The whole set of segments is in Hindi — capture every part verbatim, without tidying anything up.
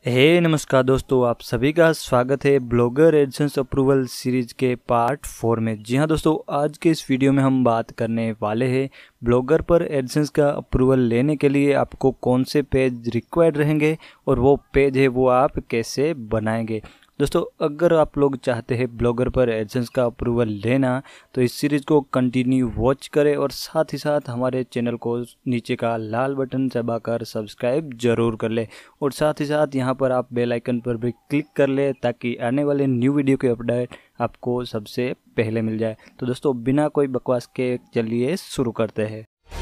हे नमस्कार दोस्तों, आप सभी का स्वागत है ब्लॉगर एडसेंस अप्रूवल सीरीज के पार्ट फोर में। जी हाँ दोस्तों, आज के इस वीडियो में हम बात करने वाले हैं ब्लॉगर पर एडसेंस का अप्रूवल लेने के लिए आपको कौन से पेज रिक्वायर्ड रहेंगे और वो पेज है वो आप कैसे बनाएंगे। दोस्तों, अगर आप लोग चाहते हैं ब्लॉगर पर एडसेंस का अप्रूवल लेना तो इस सीरीज़ को कंटिन्यू वॉच करें और साथ ही साथ हमारे चैनल को नीचे का लाल बटन दबाकर सब्सक्राइब जरूर कर ले और साथ ही साथ यहाँ पर आप बेल आइकन पर भी क्लिक कर ले ताकि आने वाले न्यू वीडियो के अपडेट आपको सबसे पहले मिल जाए। तो दोस्तों, बिना कोई बकवास के चलिए शुरू करते हैं।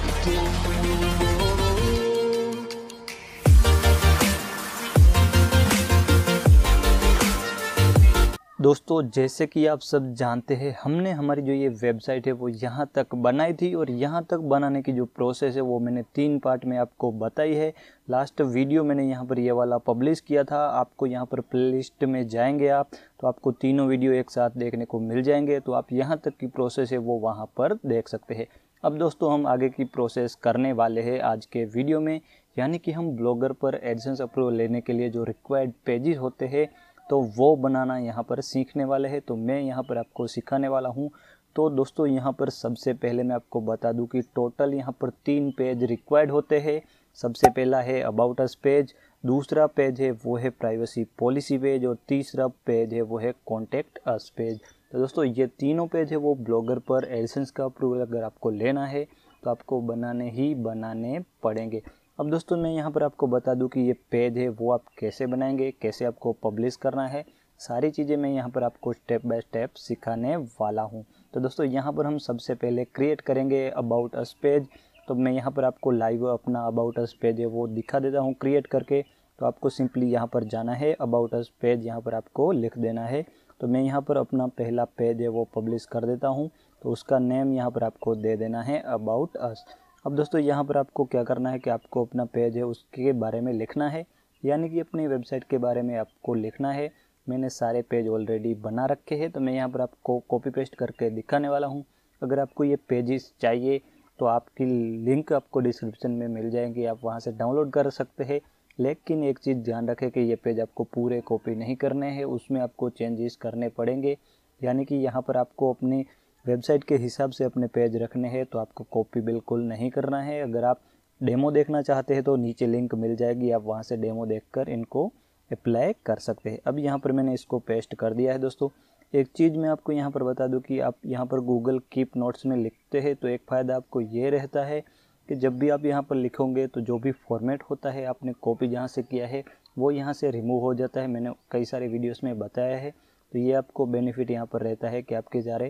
दोस्तों, जैसे कि आप सब जानते हैं, हमने हमारी जो ये वेबसाइट है वो यहाँ तक बनाई थी और यहाँ तक बनाने की जो प्रोसेस है वो मैंने तीन पार्ट में आपको बताई है। लास्ट वीडियो मैंने यहाँ पर ये वाला पब्लिश किया था। आपको यहाँ पर प्लेलिस्ट में जाएंगे आप तो आपको तीनों वीडियो एक साथ देखने को मिल जाएंगे, तो आप यहाँ तक की प्रोसेस है वो वहाँ पर देख सकते हैं। अब दोस्तों, हम आगे की प्रोसेस करने वाले हैं आज के वीडियो में, यानी कि हम ब्लॉगर पर एडसेंस अप्रूवल लेने के लिए जो रिक्वायर्ड पेजेस होते हैं तो वो बनाना यहाँ पर सीखने वाले हैं। तो मैं यहाँ पर आपको सिखाने वाला हूँ। तो दोस्तों, यहाँ पर सबसे पहले मैं आपको बता दूँ कि टोटल यहाँ पर तीन पेज रिक्वायर्ड होते हैं। सबसे पहला है अबाउट अस पेज, दूसरा पेज है वो है प्राइवेसी पॉलिसी पेज और तीसरा पेज है वो है कॉन्टेक्ट अस पेज। तो दोस्तों, ये तीनों पेज है वो ब्लॉगर पर एडसेंस का अप्रूवल अगर आपको लेना है तो आपको बनाने ही बनाने पड़ेंगे। अब दोस्तों, मैं यहाँ पर आपको बता दूं कि ये पेज है वो आप कैसे बनाएंगे, कैसे आपको पब्लिश करना है, सारी चीज़ें मैं यहाँ पर आपको स्टेप बाय स्टेप सिखाने वाला हूँ। तो दोस्तों, यहाँ पर हम सबसे पहले क्रिएट करेंगे अबाउट अस पेज। तो मैं यहाँ पर आपको लाइव अपना अबाउट अस पेज है वो दिखा देता हूँ क्रिएट करके। तो आपको सिंपली यहाँ पर जाना है, अबाउट अस पेज यहाँ पर आपको लिख देना है। तो मैं यहाँ पर अपना पहला पेज है वो पब्लिश कर देता हूँ। तो उसका नेम यहाँ पर आपको दे देना है अबाउट अस। अब दोस्तों, यहाँ पर आपको क्या करना है कि आपको अपना पेज है उसके बारे में लिखना है, यानी कि अपनी वेबसाइट के बारे में आपको लिखना है। मैंने सारे पेज ऑलरेडी बना रखे हैं, तो मैं यहाँ पर आपको कॉपी पेस्ट करके दिखाने वाला हूँ। अगर आपको ये पेजेस चाहिए तो आपकी लिंक आपको डिस्क्रिप्शन में मिल जाएंगी, आप वहाँ से डाउनलोड कर सकते हैं। लेकिन एक चीज़ ध्यान रखें कि ये पेज आपको पूरे कॉपी नहीं करने हैं, उसमें आपको चेंजेस करने पड़ेंगे। यानी कि यहाँ पर आपको अपनी वेबसाइट के हिसाब से अपने पेज रखने हैं, तो आपको कॉपी बिल्कुल नहीं करना है। अगर आप डेमो देखना चाहते हैं तो नीचे लिंक मिल जाएगी, आप वहां से डेमो देखकर इनको अप्लाई कर सकते हैं। अब यहाँ पर मैंने इसको पेस्ट कर दिया है। दोस्तों, एक चीज़ मैं आपको यहाँ पर बता दूं कि आप यहाँ पर गूगल कीप नोट्स में लिखते हैं तो एक फ़ायदा आपको ये रहता है कि जब भी आप यहाँ पर लिखोगे तो जो भी फॉर्मेट होता है आपने कॉपी जहाँ से किया है वो यहाँ से रिमूव हो जाता है। मैंने कई सारे वीडियोज़ में बताया है, तो ये आपको बेनिफिट यहाँ पर रहता है कि आपके सारे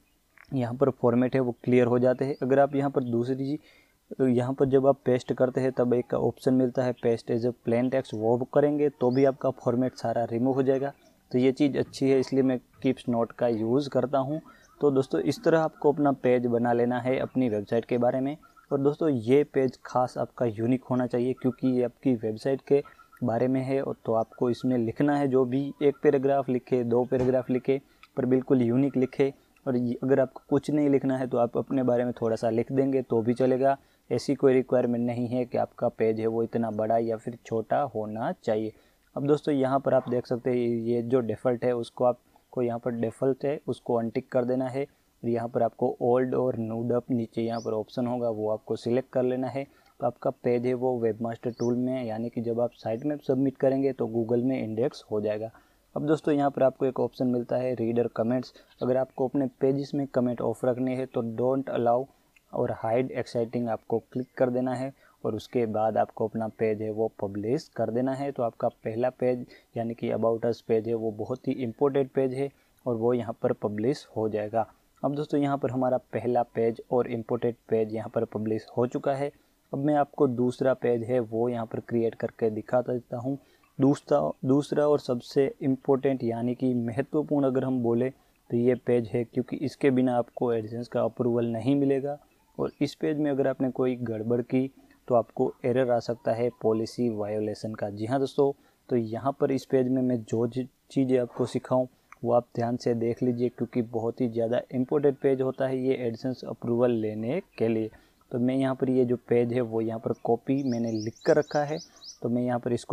यहाँ पर फॉर्मेट है वो क्लियर हो जाते हैं। अगर आप यहाँ पर दूसरी यहाँ पर जब आप पेस्ट करते हैं तब एक ऑप्शन मिलता है paste as a plain text, वो करेंगे तो भी आपका फॉर्मेट सारा रिमूव हो जाएगा। तो ये चीज़ अच्छी है, इसलिए मैं कीप्स नोट का यूज़ करता हूँ। तो दोस्तों, इस तरह आपको अपना पेज बना लेना है अपनी वेबसाइट के बारे में। और दोस्तों, ये पेज खास आपका यूनिक होना चाहिए क्योंकि ये आपकी वेबसाइट के बारे में है। और तो आपको इसमें लिखना है, जो भी एक पैराग्राफ लिखे, दो पैराग्राफ लिखे, पर बिल्कुल यूनिक लिखे। और अगर आपको कुछ नहीं लिखना है तो आप अपने बारे में थोड़ा सा लिख देंगे तो भी चलेगा। ऐसी कोई रिक्वायरमेंट नहीं है कि आपका पेज है वो इतना बड़ा या फिर छोटा होना चाहिए। अब दोस्तों, यहाँ पर आप देख सकते हैं ये जो डिफ़ॉल्ट है उसको आपको यहाँ पर डिफ़ॉल्ट है उसको अनटिक कर देना है। यहाँ पर आपको ओल्ड और न्यूड अप नीचे यहाँ पर ऑप्शन होगा वो आपको सिलेक्ट कर लेना है। तो आपका पेज है वो वेबमास्टर टूल में, यानी कि जब आप साइट में सबमिट करेंगे तो गूगल में इंडेक्स हो जाएगा। अब दोस्तों, यहाँ पर आपको एक ऑप्शन मिलता है रीडर कमेंट्स। अगर आपको अपने पेजेस में कमेंट ऑफ रखने हैं तो डोंट अलाउ और हाइड एक्साइटिंग आपको क्लिक कर देना है और उसके बाद आपको अपना पेज है वो पब्लिश कर देना है। तो आपका पहला पेज यानी कि अबाउट अस पेज है वो बहुत ही इम्पोर्टेंट पेज है और वो यहाँ पर पब्लिश हो जाएगा। अब दोस्तों, यहाँ पर हमारा पहला पेज और इम्पोर्टेंट पेज यहाँ पर पब्लिश हो चुका है। अब मैं आपको दूसरा पेज है वो यहाँ पर क्रिएट करके दिखा देता हूँ। दूसरा दूसरा और सबसे इम्पोर्टेंट यानी कि महत्वपूर्ण अगर हम बोले तो ये पेज है, क्योंकि इसके बिना आपको एडसेंस का अप्रूवल नहीं मिलेगा। और इस पेज में अगर आपने कोई गड़बड़ की तो आपको एरर आ सकता है पॉलिसी वायोलेशन का। जी हाँ दोस्तों, तो यहाँ पर इस पेज में मैं जो चीज़ें आपको सिखाऊं वो आप ध्यान से देख लीजिए, क्योंकि बहुत ही ज़्यादा इम्पोर्टेंट पेज होता है ये एडसेंस अप्रूवल लेने के लिए। तो मैं यहाँ पर ये जो पेज है वो यहाँ पर कॉपी मैंने लिख कर रखा है, तो मैं यहाँ पर इसको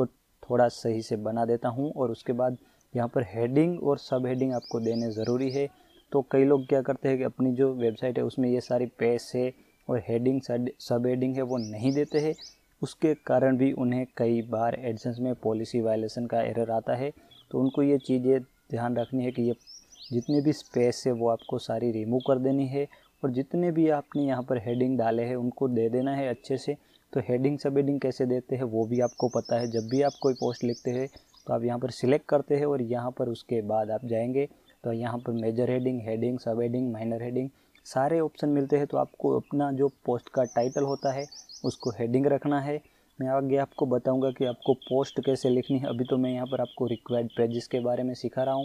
थोड़ा सही से बना देता हूँ। और उसके बाद यहाँ पर हेडिंग और सब हेडिंग आपको देने ज़रूरी है। तो कई लोग क्या करते हैं कि अपनी जो वेबसाइट है उसमें ये सारी पेज है और हेडिंग सब हेडिंग है वो नहीं देते हैं, उसके कारण भी उन्हें कई बार एडसेंस में पॉलिसी वायलेशन का एरर आता है। तो उनको ये चीज़ें ध्यान रखनी है कि ये जितने भी स्पेस है वो आपको सारी रिमूव कर देनी है और जितने भी आपने यहाँ पर हेडिंग डाले हैं उनको दे देना है अच्छे से। तो हेडिंग सब हेडिंग कैसे देते हैं वो भी आपको पता है। जब भी आप कोई पोस्ट लिखते हैं तो आप यहाँ पर सिलेक्ट करते हैं और यहाँ पर उसके बाद आप जाएंगे तो यहाँ पर major heading, heading, sub heading, minor heading सारे ऑप्शन मिलते हैं। तो आपको अपना जो पोस्ट का टाइटल होता है उसको हेडिंग रखना है। मैं आगे आपको बताऊंगा कि आपको पोस्ट कैसे लिखनी है। अभी तो मैं यहाँ पर आपको रिक्वायर्ड पेजेस के बारे में सिखा रहा हूँ।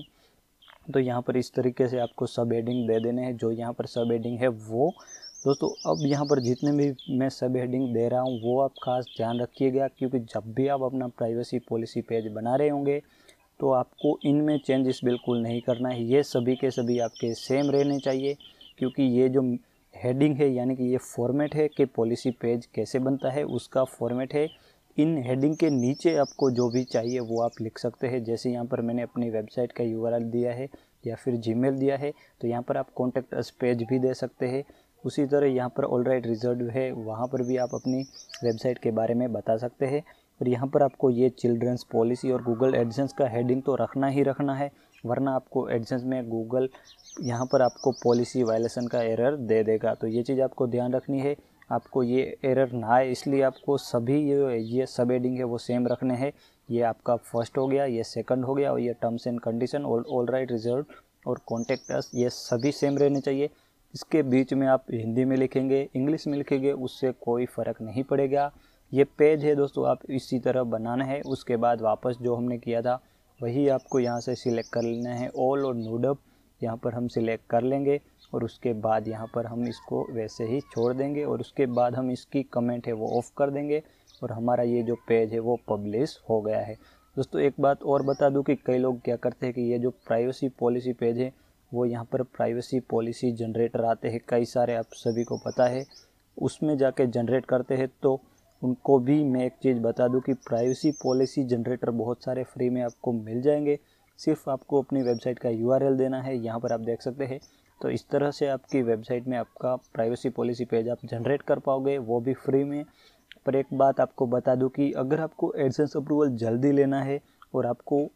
तो यहाँ पर इस तरीके से आपको सब हेडिंग दे देने हैं। जो यहाँ पर सब हेडिंग है वो दोस्तों, अब यहाँ पर जितने भी मैं सब हेडिंग दे रहा हूँ वो आप खास ध्यान रखिएगा, क्योंकि जब भी आप अपना प्राइवेसी पॉलिसी पेज बना रहे होंगे तो आपको इनमें चेंजेस बिल्कुल नहीं करना है। ये सभी के सभी आपके सेम रहने चाहिए, क्योंकि ये जो हेडिंग है यानी कि ये फॉर्मेट है कि पॉलिसी पेज कैसे बनता है उसका फॉर्मेट है। इन हेडिंग के नीचे आपको जो भी चाहिए वो आप लिख सकते हैं। जैसे यहाँ पर मैंने अपनी वेबसाइट का यूआरएल दिया है या फिर जीमेल दिया है, तो यहाँ पर आप कॉन्टैक्ट अस पेज भी दे सकते हैं। उसी तरह यहाँ पर ऑल राइट रिजर्व है, वहाँ पर भी आप अपनी वेबसाइट के बारे में बता सकते हैं। और यहाँ पर आपको ये चिल्ड्रंस पॉलिसी और गूगल एडसेंस का हेडिंग तो रखना ही रखना है, वरना आपको एडसेंस में गूगल यहाँ पर आपको पॉलिसी वायलेशन का एरर दे देगा। तो ये चीज़ आपको ध्यान रखनी है, आपको ये एरर ना आए, इसलिए आपको सभी ये ये सब हेडिंग है वो सेम रखने हैं। ये आपका फर्स्ट हो गया, ये सेकंड हो गया, और ये terms and condition, all all right reserve और कॉन्टैक्ट अस, ये सभी सेम रहने चाहिए। इसके बीच में आप हिंदी में लिखेंगे, इंग्लिश में लिखेंगे, उससे कोई फ़र्क नहीं पड़ेगा। ये पेज है दोस्तों, आप इसी तरह बनाना है। उसके बाद वापस जो हमने किया था वही आपको यहाँ से सिलेक्ट कर लेना है, ऑल और नूडअप यहाँ पर हम सिलेक्ट कर लेंगे और उसके बाद यहाँ पर हम इसको वैसे ही छोड़ देंगे और उसके बाद हम इसकी कमेंट है वो ऑफ़ कर देंगे और हमारा ये जो पेज है वो पब्लिश हो गया है। दोस्तों एक बात और बता दूं कि कई लोग क्या करते हैं कि ये जो प्राइवेसी पॉलिसी पेज है वो यहाँ पर प्राइवेसी पॉलिसी जनरेटर आते हैं कई सारे, आप सभी को पता है, उसमें जाके जनरेट करते हैं। तो उनको भी मैं एक चीज़ बता दूं कि प्राइवेसी पॉलिसी जनरेटर बहुत सारे फ्री में आपको मिल जाएंगे। सिर्फ आपको अपनी वेबसाइट का यूआरएल देना है, यहाँ पर आप देख सकते हैं। तो इस तरह से आपकी वेबसाइट में आपका प्राइवेसी पॉलिसी पेज आप जनरेट कर पाओगे, वो भी फ्री में। पर एक बात आपको बता दूं कि अगर आपको एडसेंस अप्रूवल जल्दी लेना है और आपको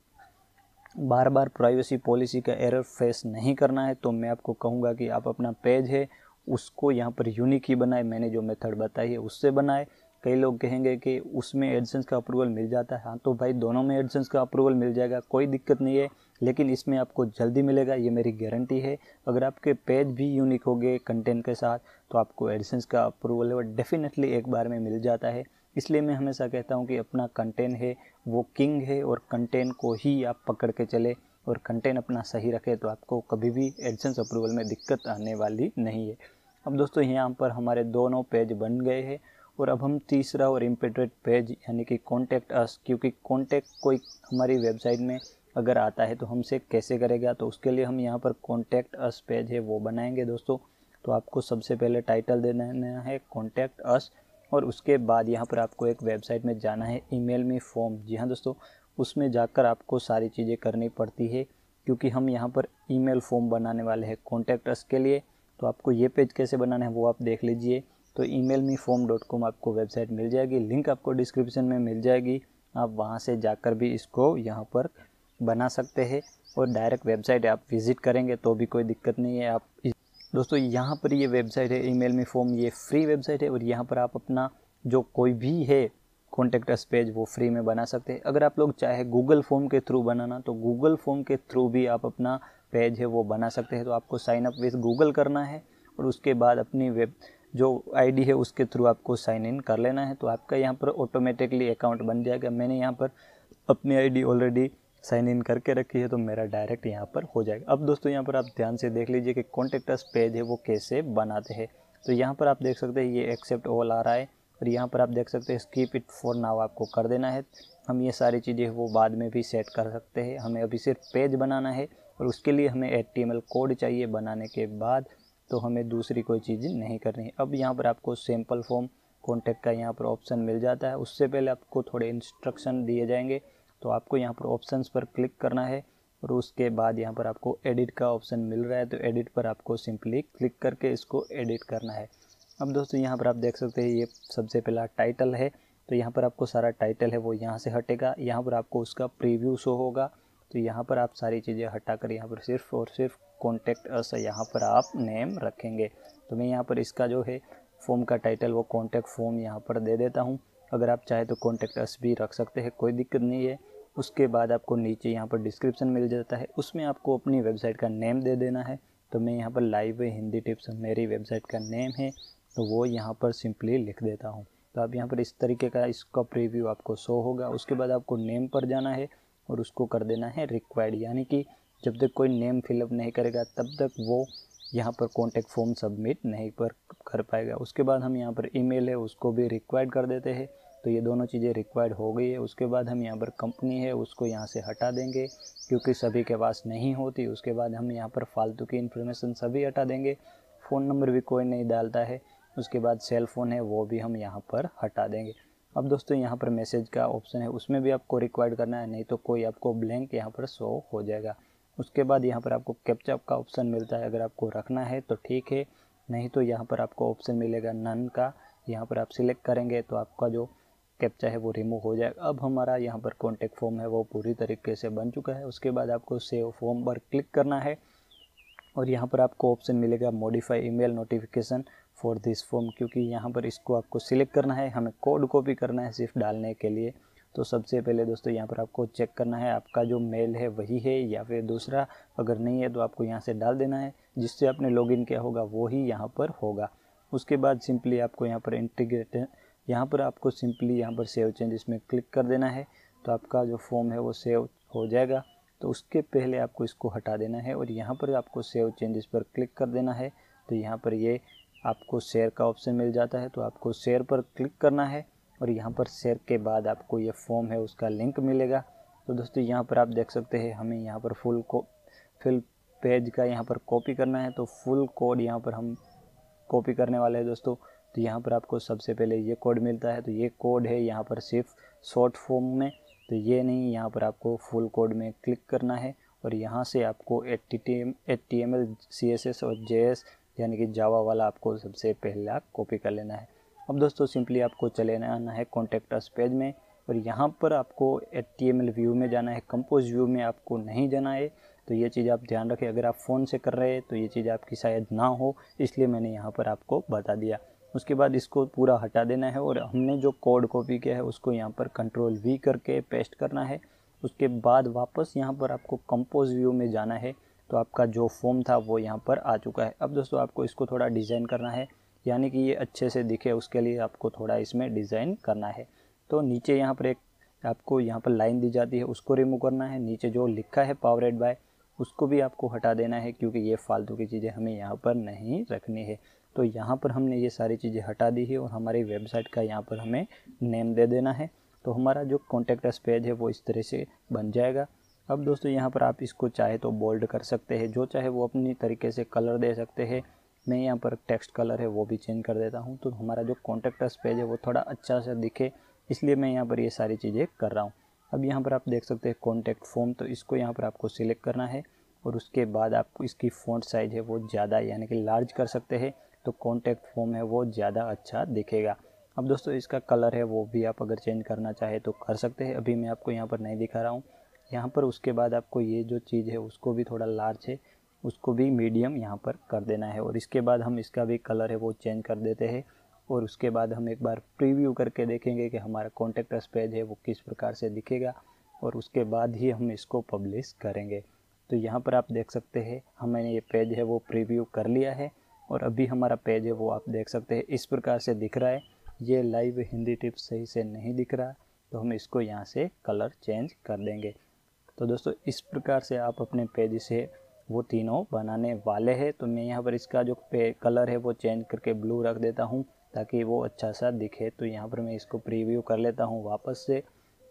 बार बार प्राइवेसी पॉलिसी का एरर फेस नहीं करना है, तो मैं आपको कहूँगा कि आप अपना पेज है उसको यहाँ पर यूनिक ही बनाए। मैंने जो मेथड बताई है उससे बनाए। कई लोग कहेंगे कि उसमें एडसेंस का अप्रूवल मिल जाता है, हाँ तो भाई दोनों में एडसेंस का अप्रूवल मिल जाएगा, कोई दिक्कत नहीं है, लेकिन इसमें आपको जल्दी मिलेगा, ये मेरी गारंटी है। अगर आपके पेज भी यूनिक हो गए कंटेंट के साथ तो आपको एडसेंस का अप्रूवल वो डेफिनेटली एक बार में मिल जाता है। इसलिए मैं हमेशा कहता हूँ कि अपना कंटेंट है वो किंग है और कंटेंट को ही आप पकड़ के चले और कंटेंट अपना सही रखे तो आपको कभी भी एडसेंस अप्रूवल में दिक्कत आने वाली नहीं है। अब दोस्तों यहाँ पर हमारे दोनों पेज बन गए हैं और अब हम तीसरा और इम्पोर्टेंट पेज यानी कि कॉन्टैक्ट अस, क्योंकि कॉन्टैक्ट कोई हमारी वेबसाइट में अगर आता है तो हमसे कैसे करेगा, तो उसके लिए हम यहाँ पर कॉन्टैक्ट अस पेज है वो बनाएंगे दोस्तों। तो आपको सबसे पहले टाइटल देना है कॉन्टैक्ट अस और उसके बाद यहाँ पर आपको एक वेबसाइट में जाना है, ईमेल मी फॉर्म। जी हाँ दोस्तों, उसमें जाकर आपको सारी चीज़ें करनी पड़ती है क्योंकि हम यहाँ पर ईमेल फॉर्म बनाने वाले हैं कॉन्टैक्ट अस के लिए। तो आपको ये पेज कैसे बनाना है वो आप देख लीजिए। तो email me form dot com आपको वेबसाइट मिल जाएगी, लिंक आपको डिस्क्रिप्शन में मिल जाएगी, आप वहाँ से जाकर भी इसको यहाँ पर बना सकते हैं और डायरेक्ट वेबसाइट आप विज़िट करेंगे तो भी कोई दिक्कत नहीं है। आप दोस्तों यहाँ पर ये वेबसाइट है ईमेल मी फॉर्म, ये फ्री वेबसाइट है और यहाँ पर आप अपना जो कोई भी है कॉन्टैक्ट अस पेज वो फ्री में बना सकते हैं। अगर आप लोग चाहे गूगल फॉर्म के थ्रू बनाना तो गूगल फॉर्म के थ्रू भी आप अपना पेज है वो बना सकते हैं। तो आपको साइन अप विद गूगल करना है और उसके बाद अपनी वेब जो आईडी है उसके थ्रू आपको साइन इन कर लेना है, तो आपका यहाँ पर ऑटोमेटिकली अकाउंट बन जाएगा। मैंने यहाँ पर अपनी आईडी ऑलरेडी साइन इन करके रखी है तो मेरा डायरेक्ट यहाँ पर हो जाएगा। अब दोस्तों यहाँ पर आप ध्यान से देख लीजिए कि कॉन्टैक्ट अस पेज है वो कैसे बनाते हैं। तो यहाँ पर आप देख सकते हैं ये एक्सेप्ट ऑल आ रहा है और यहाँ पर आप देख सकते हैं स्कीप इट फॉर नाउ आपको कर देना है। हम ये सारी चीज़ें वो बाद में भी सेट कर सकते हैं, हमें अभी सिर्फ पेज बनाना है और उसके लिए हमें H T M L code चाहिए बनाने के बाद, तो हमें दूसरी कोई चीज़ नहीं करनी है। अब यहाँ पर आपको सैम्पल फॉर्म कॉन्टैक्ट का यहाँ पर ऑप्शन मिल जाता है। उससे पहले आपको थोड़े इंस्ट्रक्शन दिए जाएंगे तो आपको यहाँ पर ऑप्शंस पर क्लिक करना है और उसके बाद यहाँ पर आपको एडिट का ऑप्शन मिल रहा है, तो एडिट पर आपको सिंपली क्लिक करके इसको एडिट करना है। अब दोस्तों यहाँ पर आप देख सकते हैं ये सबसे पहला टाइटल है, तो यहाँ पर आपको सारा टाइटल है वो यहाँ से हटेगा। यहाँ पर आपको उसका प्रीव्यू शो होगा, तो यहाँ पर आप सारी चीज़ें हटाकर यहाँ पर सिर्फ और सिर्फ कॉन्टैक्ट अस यहाँ पर आप नेम रखेंगे। तो मैं यहाँ पर इसका जो है फॉर्म का टाइटल वो कॉन्टैक्ट फॉर्म यहाँ पर दे देता हूँ। अगर आप चाहे तो कॉन्टैक्ट अस भी रख सकते हैं, कोई दिक्कत नहीं है। उसके बाद आपको नीचे यहाँ पर डिस्क्रिप्शन मिल जाता है, उसमें आपको अपनी वेबसाइट का नेम दे देना है। तो मैं यहाँ पर लाइव हिंदी टिप्स मेरी वेबसाइट का नेम है, तो वो यहाँ पर सिंपली लिख देता हूँ। तो आप यहाँ पर इस तरीके का इसका प्रीव्यू आपको शो होगा। उसके बाद आपको नेम पर जाना है और उसको कर देना है रिक्वायर्ड, यानी कि जब तक कोई नेम फिलअप नहीं करेगा तब तक वो यहाँ पर कॉन्टैक्ट फॉर्म सबमिट नहीं पर कर पाएगा। उसके बाद हम यहाँ पर ईमेल है उसको भी रिक्वायर्ड कर देते हैं, तो ये दोनों चीज़ें रिक्वायर्ड हो गई है। उसके बाद हम यहाँ पर कंपनी है उसको यहाँ से हटा देंगे क्योंकि सभी के पास नहीं होती। उसके बाद हम यहाँ पर फालतू की इन्फॉर्मेशन सभी हटा देंगे, फ़ोन नंबर भी कोई नहीं डालता है। उसके बाद सेल फ़ोन है वो भी हम यहाँ पर हटा देंगे। अब दोस्तों यहाँ पर मैसेज का ऑप्शन है उसमें भी आपको रिक्वायर्ड करना है, नहीं तो कोई आपको ब्लैंक यहाँ पर शो हो जाएगा। उसके बाद यहाँ पर आपको कैप्चा का ऑप्शन मिलता है, अगर आपको रखना है तो ठीक है, नहीं तो यहाँ पर आपको ऑप्शन मिलेगा नन का, यहाँ पर आप सिलेक्ट करेंगे तो आपका जो कैप्चा है वो रिमूव हो जाएगा। अब हमारा यहाँ पर कॉन्टैक्ट फॉर्म है वो पूरी तरीके से बन चुका है। उसके बाद आपको सेव फॉर्म पर क्लिक करना है और यहाँ पर आपको ऑप्शन मिलेगा modify email notification for this form, क्योंकि यहाँ पर इसको आपको सिलेक्ट करना है, हमें कोड कॉपी करना है सिर्फ डालने के लिए। तो सबसे पहले दोस्तों यहाँ पर आपको चेक करना है आपका जो मेल है वही है या फिर दूसरा, अगर नहीं है तो आपको यहाँ से डाल देना है, जिससे आपने लॉगिन किया होगा वो ही यहाँ पर होगा। उसके बाद सिंपली आपको यहाँ पर इंटीग्रेट यहाँ पर आपको सिंपली यहाँ पर सेव चेंजेस में क्लिक कर देना है, तो आपका जो फॉर्म है वो सेव हो जाएगा। तो उसके पहले आपको इसको हटा देना है और यहाँ पर आपको सेव चेंजेस पर क्लिक कर देना है। तो यहाँ पर ये आपको शेयर का ऑप्शन मिल जाता है, तो आपको शेयर पर क्लिक करना है और यहाँ पर शेयर के बाद आपको ये फॉर्म है उसका लिंक मिलेगा। तो दोस्तों यहाँ पर आप देख सकते हैं हमें यहाँ पर फुल को फुल पेज का यहाँ पर कॉपी करना है, तो फुल कोड यहाँ पर हम कॉपी करने वाले हैं दोस्तों। तो यहाँ पर आपको सबसे पहले ये कोड मिलता है, तो ये कोड है यहाँ पर सिर्फ शॉर्ट फॉर्म में, तो ये नहीं, यहाँ पर आपको फुल कोड में क्लिक करना है और यहाँ से आपको H T M L C S S और जे एस यानी कि जावा वाला आपको सबसे पहले आप कॉपी कर लेना है। अब दोस्तों सिंपली आपको चले आना है कॉन्टैक्ट अस पेज में और यहाँ पर आपको H T M L view में जाना है, कंपोज व्यू में आपको नहीं जाना है। तो ये चीज़ आप ध्यान रखें, अगर आप फ़ोन से कर रहे हैं तो ये चीज़ आपकी शायद ना हो, इसलिए मैंने यहाँ पर आपको बता दिया। उसके बाद इसको पूरा हटा देना है और हमने जो कोड कॉपी किया है उसको यहाँ पर कंट्रोल वी करके पेस्ट करना है। उसके बाद वापस यहाँ पर आपको कंपोज व्यू में जाना है, तो आपका जो फॉर्म था वो यहाँ पर आ चुका है। अब दोस्तों आपको इसको थोड़ा डिज़ाइन करना है, यानी कि ये अच्छे से दिखे, उसके लिए आपको थोड़ा इसमें डिज़ाइन करना है। तो नीचे यहाँ पर एक आपको यहाँ पर लाइन दी जाती है उसको रिमूव करना है, नीचे जो लिखा है पावरेड बाय उसको भी आपको हटा देना है, क्योंकि ये फालतू की चीज़ें हमें यहाँ पर नहीं रखनी है। तो यहाँ पर हमने ये सारी चीज़ें हटा दी है और हमारी वेबसाइट का यहाँ पर हमें नेम दे देना है। तो हमारा जो कॉन्टैक्ट अस पेज है वो इस तरह से बन जाएगा। अब दोस्तों यहाँ पर आप इसको चाहे तो बोल्ड कर सकते हैं, जो चाहे वो अपनी तरीके से कलर दे सकते हैं। मैं यहाँ पर टेक्स्ट कलर है वो भी चेंज कर देता हूँ, तो हमारा जो कॉन्टैक्ट अस पेज है वो थोड़ा अच्छा सा दिखे, इसलिए मैं यहाँ पर ये सारी चीज़ें कर रहा हूँ। अब यहाँ पर आप देख सकते हैं कॉन्टैक्ट फॉर्म, तो इसको यहाँ पर आपको सिलेक्ट करना है और उसके बाद आपको इसकी फ़ॉन्ट साइज़ है वो ज़्यादा यानी कि लार्ज कर सकते हैं, तो कॉन्टैक्ट फॉर्म है वो ज़्यादा अच्छा दिखेगा। अब दोस्तों इसका कलर है वो भी आप अगर चेंज करना चाहे तो कर सकते हैं, अभी मैं आपको यहाँ पर नहीं दिखा रहा हूँ। यहाँ पर उसके बाद आपको ये जो चीज़ है उसको भी थोड़ा लार्ज है उसको भी मीडियम यहाँ पर कर देना है और इसके बाद हम इसका भी कलर है वो चेंज कर देते हैं और उसके बाद हम एक बार प्रीव्यू करके देखेंगे कि हमारा कॉन्टैक्ट अस पेज है वो किस प्रकार से दिखेगा और उसके बाद ही हम इसको पब्लिश करेंगे। तो यहाँ पर आप देख सकते हैं हमने ये पेज है वो प्रीव्यू कर लिया है और अभी हमारा पेज है वो आप देख सकते हैं इस प्रकार से दिख रहा है। ये लाइव हिंदी टिप्स सही से नहीं दिख रहा, तो हम इसको यहाँ से कलर चेंज कर देंगे। तो दोस्तों इस प्रकार से आप अपने पेज से वो तीनों बनाने वाले हैं। तो मैं यहाँ पर इसका जो पे कलर है वो चेंज करके ब्लू रख देता हूँ ताकि वो अच्छा सा दिखे। तो यहाँ पर मैं इसको प्रीव्यू कर लेता हूँ वापस से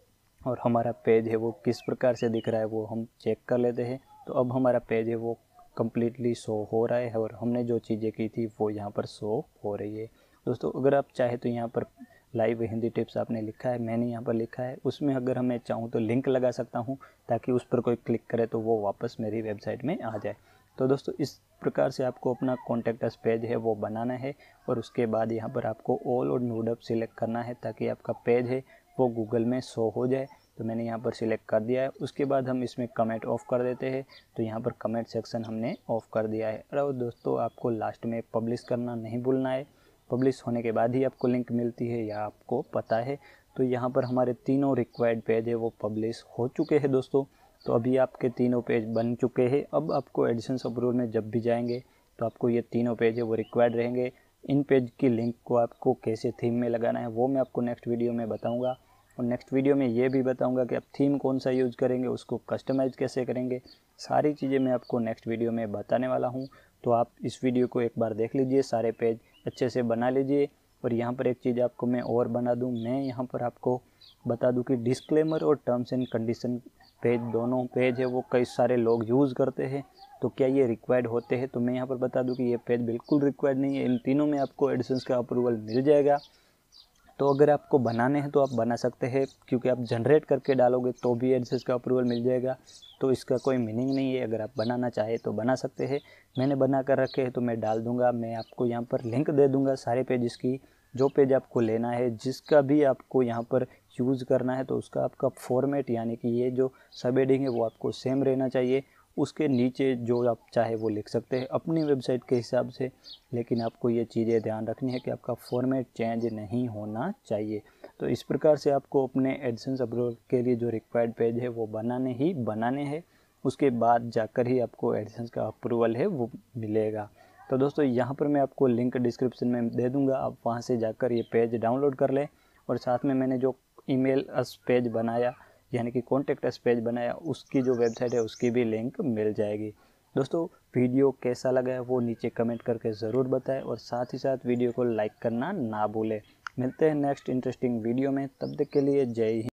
और हमारा पेज है वो किस प्रकार से दिख रहा है वो हम चेक कर लेते हैं। तो अब हमारा पेज है वो कम्प्लीटली शो हो रहा है और हमने जो चीज़ें की थी वो यहाँ पर शो हो रही है। दोस्तों अगर आप चाहे तो यहाँ पर लाइव हिंदी टिप्स आपने लिखा है, मैंने यहाँ पर लिखा है, उसमें अगर मैं चाहूँ तो लिंक लगा सकता हूँ ताकि उस पर कोई क्लिक करे तो वो वापस मेरी वेबसाइट में आ जाए। तो दोस्तों इस प्रकार से आपको अपना कॉन्टैक्ट अस पेज है वो बनाना है और उसके बाद यहाँ पर आपको ऑल और नोड अप सिलेक्ट करना है ताकि आपका पेज है वो गूगल में शो हो जाए। तो मैंने यहाँ पर सिलेक्ट कर दिया है। उसके बाद हम इसमें कमेंट ऑफ कर देते हैं। तो यहाँ पर कमेंट सेक्शन हमने ऑफ कर दिया है। और दोस्तों आपको लास्ट में पब्लिश करना नहीं भूलना है, पब्लिश होने के बाद ही आपको लिंक मिलती है या आपको पता है। तो यहाँ पर हमारे तीनों रिक्वायर्ड पेज है वो पब्लिश हो चुके हैं दोस्तों। तो अभी आपके तीनों पेज बन चुके हैं। अब आपको एडिसेंस अप्रूवल में जब भी जाएंगे तो आपको ये तीनों पेज है वो रिक्वायर्ड रहेंगे। इन पेज की लिंक को आपको कैसे थीम में लगाना है वो मैं आपको नेक्स्ट वीडियो में बताऊंगा। और नेक्स्ट वीडियो में ये भी बताऊंगा कि आप थीम कौन सा यूज़ करेंगे, उसको कस्टमाइज़ कैसे करेंगे, सारी चीज़ें मैं आपको नेक्स्ट वीडियो में बताने वाला हूँ। तो आप इस वीडियो को एक बार देख लीजिए, सारे पेज अच्छे से बना लीजिए। और यहाँ पर एक चीज़ आपको मैं और बना दूँ, मैं यहाँ पर आपको बता दूँ कि डिस्क्लेमर और टर्म्स एंड कंडीशन पेज, दोनों पेज है वो कई सारे लोग यूज़ करते हैं। तो क्या ये रिक्वायर्ड होते हैं? तो मैं यहाँ पर बता दूँ कि ये पेज बिल्कुल रिक्वायर्ड नहीं है। इन तीनों में आपको एडिसेंस का अप्रूवल मिल जाएगा। तो अगर आपको बनाने हैं तो आप बना सकते हैं, क्योंकि आप जनरेट करके डालोगे तो भी एडिसेंस का अप्रूवल मिल जाएगा। तो इसका कोई मीनिंग नहीं है। अगर आप बनाना चाहे तो बना सकते हैं। मैंने बना कर रखे हैं तो मैं डाल दूंगा। मैं आपको यहाँ पर लिंक दे दूंगा सारे पेजेस की। जो पेज आपको लेना है, जिसका भी आपको यहाँ पर यूज़ करना है, तो उसका आपका फॉर्मेट यानी कि ये जो सब हेडिंग है वो आपको सेम रहना चाहिए। उसके नीचे जो आप चाहे वो लिख सकते हैं अपनी वेबसाइट के हिसाब से, लेकिन आपको ये चीज़ें ध्यान रखनी है कि आपका फॉर्मेट चेंज नहीं होना चाहिए। तो इस प्रकार से आपको अपने एडिसेंस अप्रूवल के लिए जो रिक्वायर्ड पेज है वो बनाने ही बनाने हैं। उसके बाद जाकर ही आपको एडिसेंस का अप्रूवल है वो मिलेगा। तो दोस्तों यहाँ पर मैं आपको लिंक डिस्क्रिप्शन में दे दूँगा, आप वहाँ से जाकर ये पेज डाउनलोड कर लें। और साथ में मैंने जो ईमेल अस पेज बनाया यानी कि कॉन्टैक्ट अस पेज बनाया, उसकी जो वेबसाइट है उसकी भी लिंक मिल जाएगी। दोस्तों वीडियो कैसा लगा है वो नीचे कमेंट करके ज़रूर बताएं और साथ ही साथ वीडियो को लाइक करना ना भूलें। मिलते हैं नेक्स्ट इंटरेस्टिंग वीडियो में, तब तक के लिए जय हिंद।